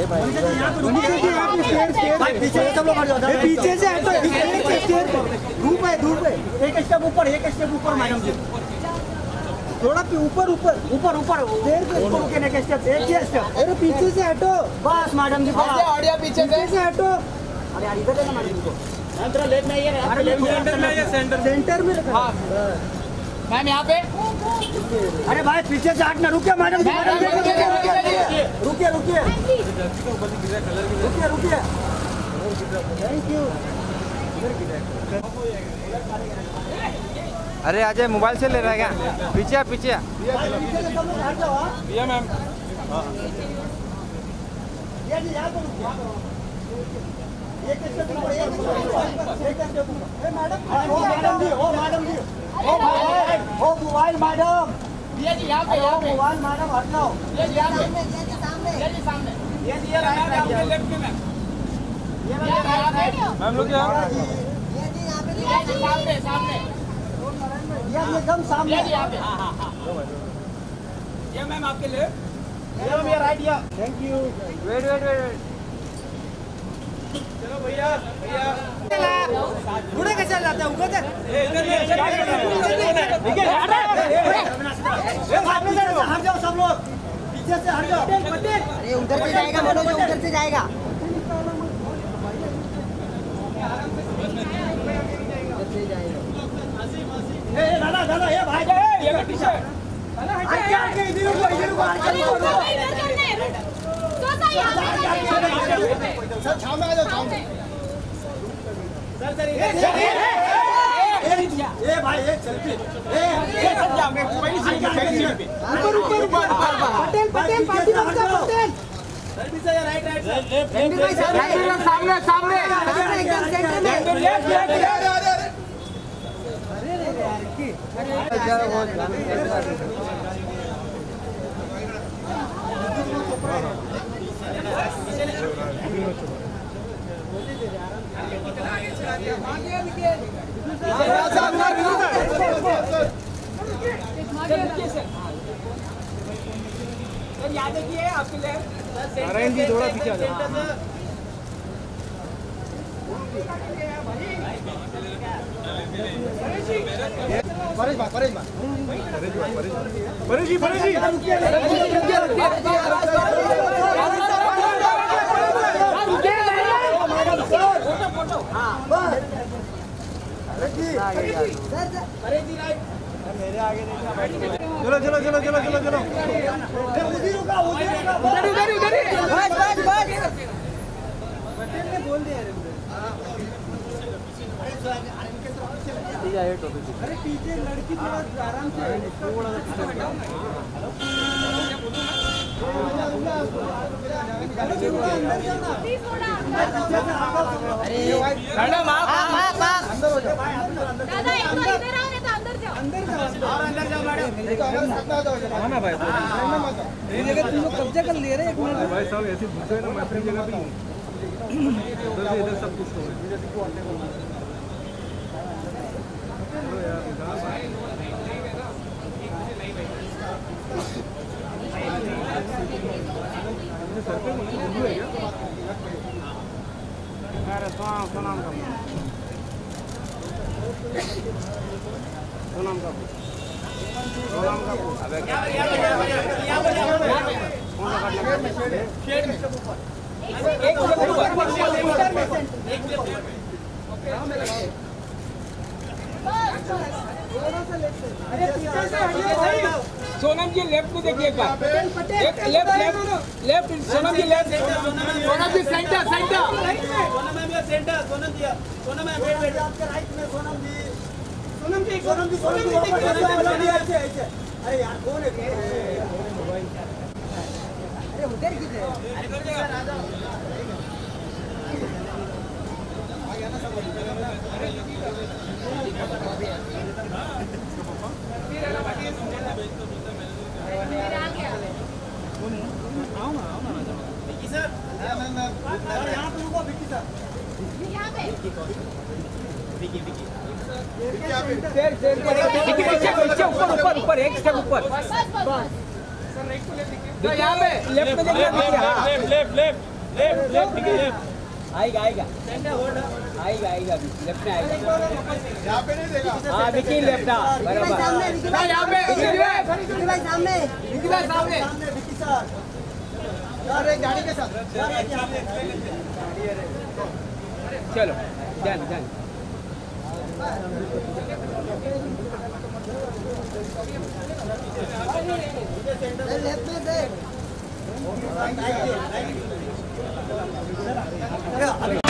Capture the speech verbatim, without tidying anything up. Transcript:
पीछे सब लोग हट जाओ, पीछे से हटो, धूप है धूप है, एक स्टेप ऊपर एक स्टेप ऊपर मैडम जी, थोड़ा ऊपर ऊपर ऊपर ऊपर ऊपर के नेक्स्ट स्टेप एक ही स्टेप, अरे पीछे से हटो बस मैडम जी, बस ऑडियो पीछे से हटो, अरे यार इधर देखना मैडम जी को, अंदर लेफ्ट में ये अरे लेफ्ट सेंटर में ये सेंटर सेंटर में हां मैम यहाँ पे, अरे भाई पीछे से हटना, रुकिए मैडम जी, मैडम रुकिए रुकिए रुकिए रुकिए, थैंक यू। अरे अजय मोबाइल से ले रहा है क्या? पीछे पीछे भैया मैम, मैडम जी, ओ मैडम जी, ओ मोबाइल मैडम, ये जी यहाँ पे, यहाँ पे मोबाइल मैडम हट जाओ, ये जी यहाँ पे, सामने, ये जी सामने, ये जी आपके लेफ्ट में मैम, ये मैम लोग यहाँ, ये जी यहाँ पे, ये जी सामने सामने, ये एकदम सामने, ये यहाँ पे, हाँ हाँ हाँ, ये मैम आपके लेफ्ट, ये मैम ये राइट, या thank you, wait wait wait, चलो भैया भैया बूढ़े कैसे जाते हैं ऊपर, इधर हट जाओ सब लोग, पीछे से हट जाओ, अरे उधर से जाएगा मनोज, उधर से जाएगा, ए दादा दादा ये भाई ये पीछे आगे आगे इधर को इधर को आगे सर छाव में आ जाओ, छाव में सर सर ये भाई ये सेल्फी, ए ये सब जा मैं पहली सीट पे ऊपर ऊपर ऊपर पटेल पटेल पार्टी बंदा पटेल सर पीछे राइट राइट लेफ्ट भाई सामने सामने सामने एकदम सेंटर में, लेफ्ट लेफ्ट अरे अरे यार की अरे वो याद देखिए आपके लेफ्ट, नारायण जी थोड़ा पीछे आ जाओ, परेश भाई परेश भाई परेश जी परेश जी मेरे आगे चलो चलो चलो चलो चलो चलो, उधर रुका उधर रुका उधर उधर उधर बस बस बस पटेल ने बोल दिया रे अरे पीछे लड़की थोड़ा आराम से मैडम आप अंदर हो जाओ, दादा एक तो इधर आओ, नहीं तो अंदर जाओ, अंदर जाओ और अंदर जाओ मैडम, हाँ ना भाई, ये जगह तुम लोग कब्जा कर ले रहे हैं, एक मिनट भाई साहब ऐसे घुसे ना, मैं अपनी जगह पे हूँ, इधर से इधर सब कुछ हो सर पे है क्या? अरे सोनाम सोनाम का सोनाम का सोनाम का अबे क्या कौन सा काटना शेड में एक अरे पीछे से हटिए भाई, सोनम जी लेफ्ट में देखिए, एक left left left Sonam ji left, Sonam ji centre centre Sonam ma'am ये centre, Sonam ji Sonam ma'am wait wait आपके राइट में, सोनम जी सोनम जी सोनम जी सोनम जी ऐसे ऐसे, अरे यार कौन है, अरे उधर किधर है, इधर आ जाओ, आ गया ना सब, आओ ना आओ ना विकी सर, यहाँ पे रुको विकी सर, यहाँ पे विकी विकी शेर शेर पीछे पीछे ऊपर ऊपर ऊपर एक स्टेप ऊपर, बस बस बस यहाँ पे लेफ्ट में देखिए, left left left left left ठीक है लेफ्ट आएगा आएगा आएगा आएगा लेफ्ट में आएगा यहाँ पे नहीं देगा हाँ विकी लेफ्ट हाँ बराबर यहाँ पे विकी भाई सामने विकी भाई सामने सामने विकी सर यार एक गाड़ी के साथ चलो डन डन लेफ्ट में से